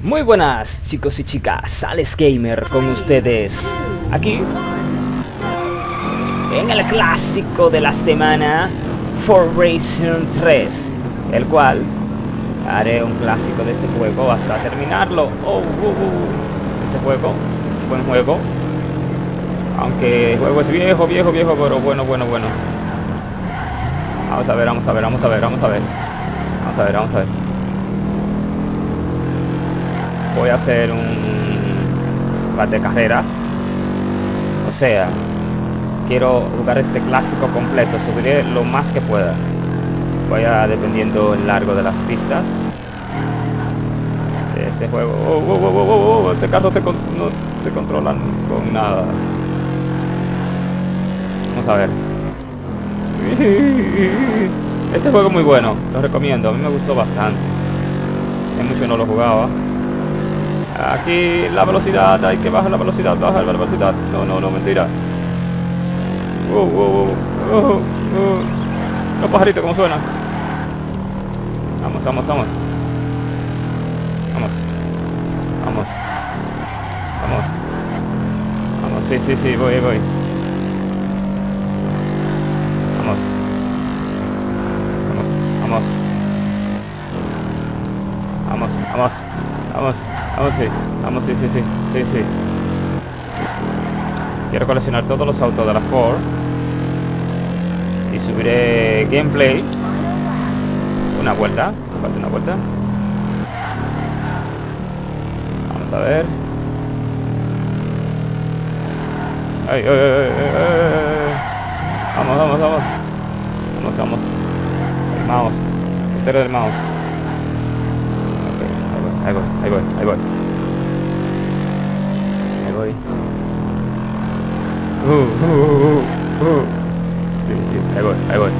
Muy buenas chicos y chicas, Alex Gamer con ustedes, aquí en el clásico de la semana, Foundation 3, el cual haré un clásico de este juego hasta terminarlo. Este juego, buen juego, aunque el juego es viejo, pero bueno. Vamos a ver. Voy a hacer un par de carreras. O sea, quiero jugar este clásico completo. Subiré lo más que pueda. Vaya dependiendo el largo de las pistas de este juego. Ese carro no se controla con nada. Vamos a ver. Este juego es muy bueno, lo recomiendo. A mí me gustó bastante. Hace mucho que no lo jugaba. Aquí la velocidad, hay que bajar la velocidad, No, mentira. Los pajaritos, ¿cómo suena? Vamos. Sí, voy. Vamos, sí. Quiero coleccionar todos los autos de la Ford y subiré gameplay. Falta una vuelta. Vamos a ver. Ay. Vamos. El mouse. Entero del mouse. Ahí voy. Sí, ahí voy.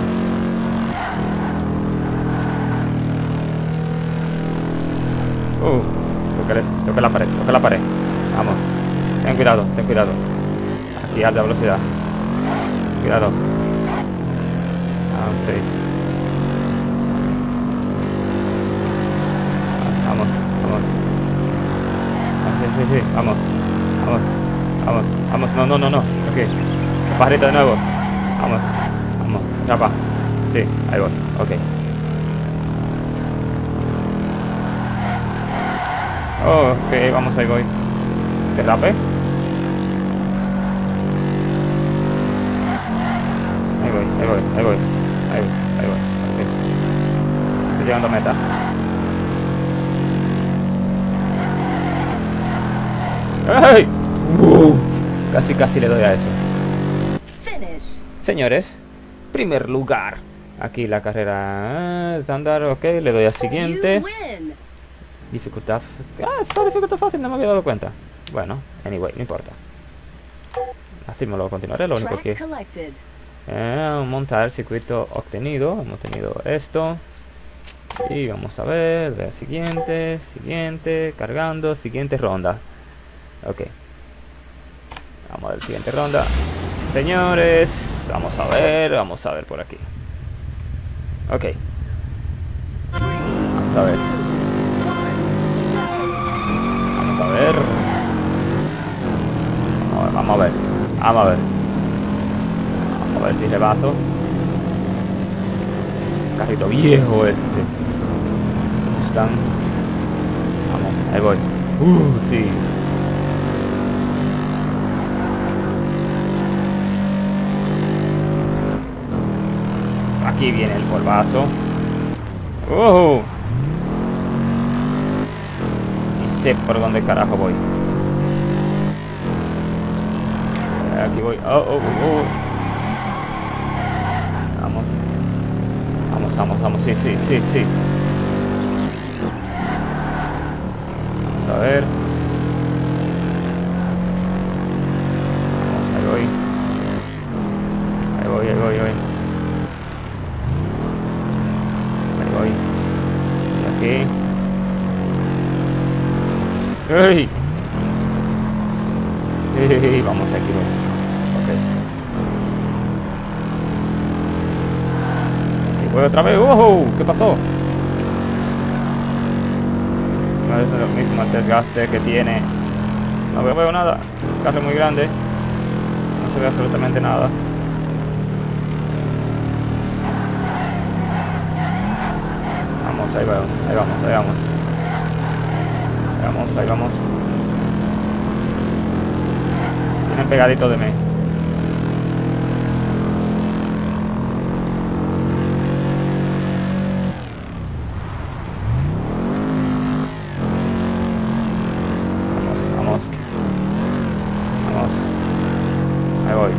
Toca la pared. Vamos. Ten cuidado. Aquí alta velocidad. Cuidado. Sí. Vamos. Sí. Vamos. No. Ok. El pajarito de nuevo. Vamos. Chapa. Sí, ahí voy. Ok. Ok, vamos, ahí voy. Derrape. Ahí voy. Ok. Estoy llegando a meta. ¡Ay! Casi le doy a eso. Señores, primer lugar. Aquí la carrera estándar, ok, le doy a siguiente. Dificultad. Esta dificultad fácil, no me había dado cuenta. Bueno, anyway, no importa. Así me lo continuaré, lo único que... montar el circuito obtenido. Hemos tenido esto. Y vamos a ver, de siguiente, cargando, siguiente ronda. Ok. Vamos a ver, siguiente ronda. Señores, vamos a ver por aquí. Ok. Vamos a ver si rebaso. Carrito viejo este. Están. Vamos, ahí voy. Sí. Aquí viene el polvazo. Y sé por dónde carajo voy. Aquí voy. Vamos. Sí. Vamos a ver. Vamos, ahí voy. Aquí. ¡Ey! Vamos aquí, ok. Aquí voy otra vez. ¡Oh! ¿Qué pasó? No es lo mismo el desgaste que tiene. No veo nada. El carro es muy grande. No se ve absolutamente nada. Vamos, ahí vamos, ahí vamos, ahí vamos. Ahí vamos, ahí vamos. Vienen pegaditos de mí. Vamos, vamos. Vamos. Ahí voy.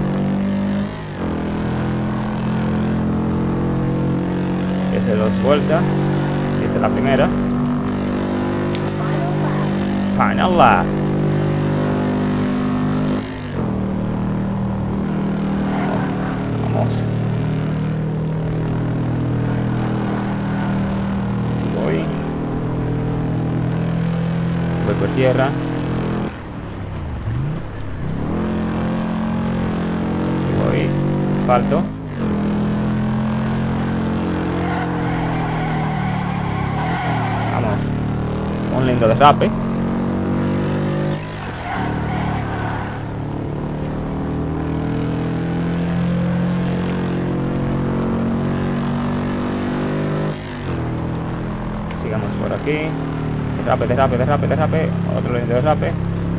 Hice 2 vueltas. Hice la primera. Final lap. Vamos. Voy. Voy por tierra. Voy. Asfalto. Vamos. Un lindo derrape. Sigamos por aquí. Derrape, derrape, derrape, derrape. Otro lindo derrape.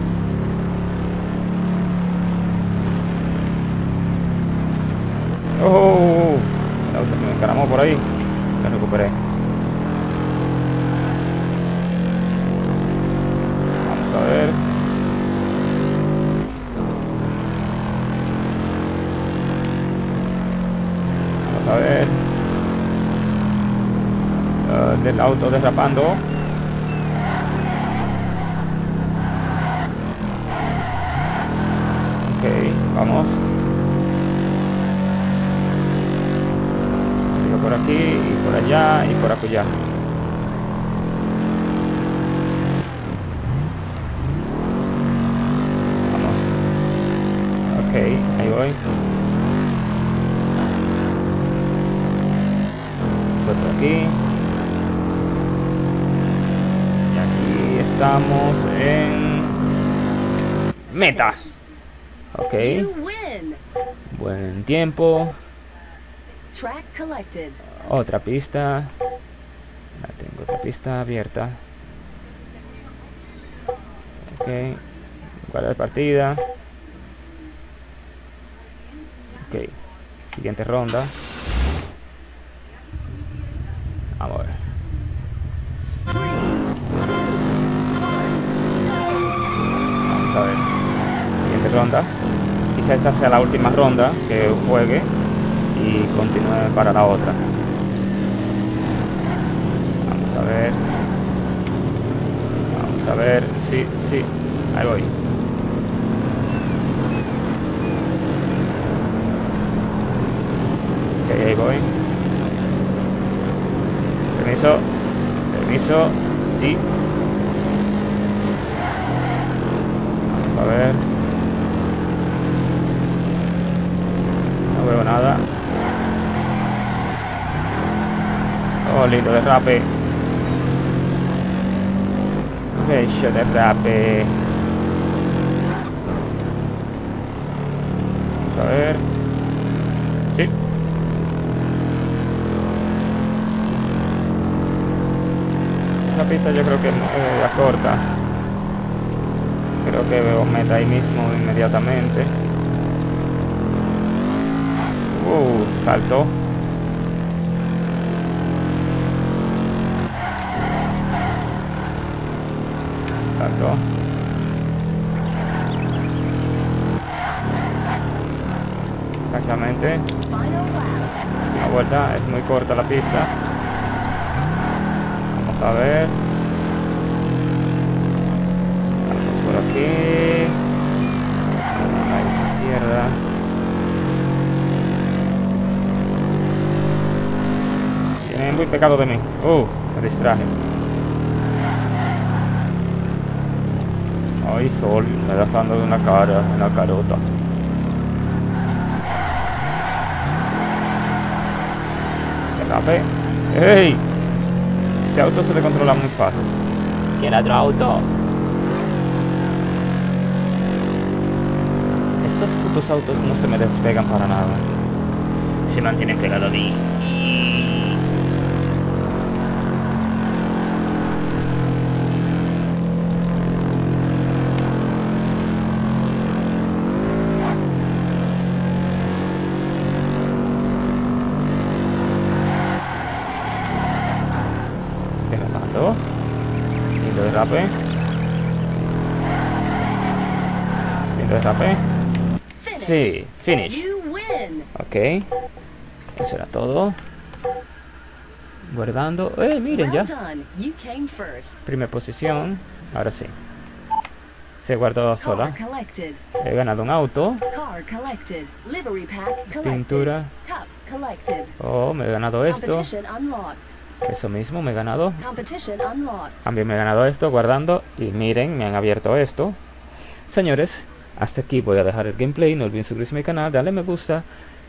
¡Oh! El auto se me encaramó por ahí. Me recuperé. Vamos a ver. Vamos a ver. Del auto derrapando. Ok, vamos. Sigo por aquí, y por allá, y por acullá. Vamos. Ok, ahí voy. Voy por aquí. Estamos en meta. Ok. Buen tiempo. Otra pista. Tengo otra pista abierta. Ok. Guardar partida. Ok. Siguiente ronda. Vamos a ver. A ver, siguiente ronda. Quizá esta sea la última ronda que juegue y continúe para la otra. Vamos a ver. Vamos a ver. Sí, sí. Ahí voy. Ok, ahí voy. Permiso. Permiso. Sí. A ver. No veo nada. Oh, lindo derrape. Bello derrape. Vamos a ver. Sí. Esa pista yo creo que la corta. Creo que veo meta ahí mismo inmediatamente. Saltó. Saltó. Exactamente. Una vuelta, es muy corta la pista. Vamos a ver. Por aquí a la izquierda. Viene muy pegado de mí. Me distraje. Ay, sol, me da dando en la cara, en la carota. Derrape. ¡Ey! Ese auto se le controla muy fácil. ¡Quiero otro auto! Estos putos autos no se me despegan para nada. Se mantienen pegados a mí. Lindo derrape. Lindo derrape. Sí, finish. Ok. Eso era todo. Guardando. Miren ya. Primera posición. Ahora sí. Se guardó sola. He ganado un auto. Pintura. Oh, me he ganado esto. Eso mismo, me he ganado. También me he ganado esto, guardando. Y miren, me han abierto esto. Señores, hasta aquí voy a dejar el gameplay. No olviden suscribirse a mi canal, darle me gusta.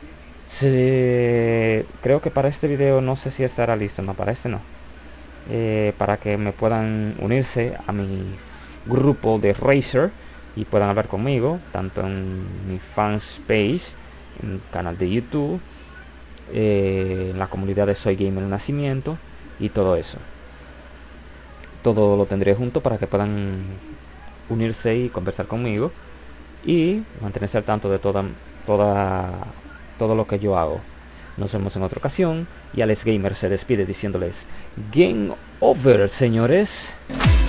Creo que para este video no sé si estará listo. No, para este no. Para que me puedan unirse a mi grupo de Racer y puedan hablar conmigo, tanto en mi fanpage, en el canal de YouTube, en la comunidad de Soy Gamer Nacimiento y todo eso. Todo lo tendré junto para que puedan unirse y conversar conmigo y mantenerse al tanto de todo lo que yo hago. Nos vemos en otra ocasión y Alex Gamer se despide diciéndoles Game over, señores.